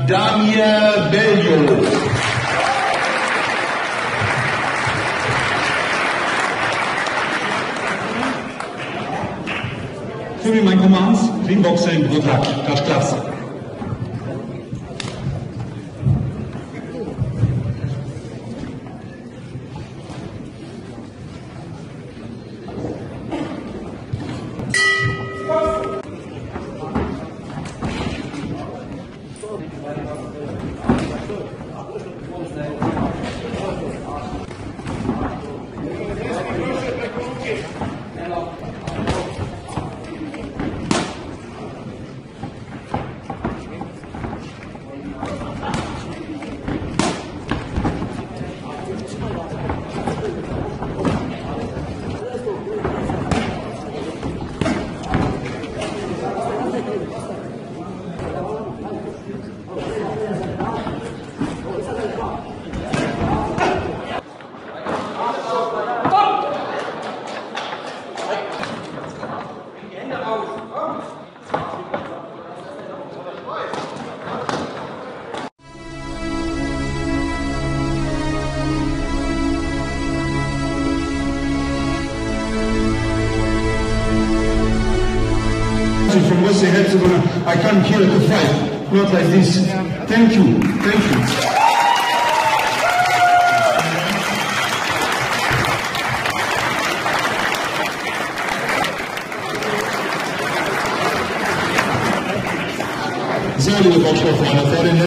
Damir Beljo. Für mich mein Command, Ringboxing, Brutak, das ist klasse. From Bosnia-Herzegovina, I come here to fight, not like this. Thank you, thank you. So, liebe Boxsportfreunde, vor den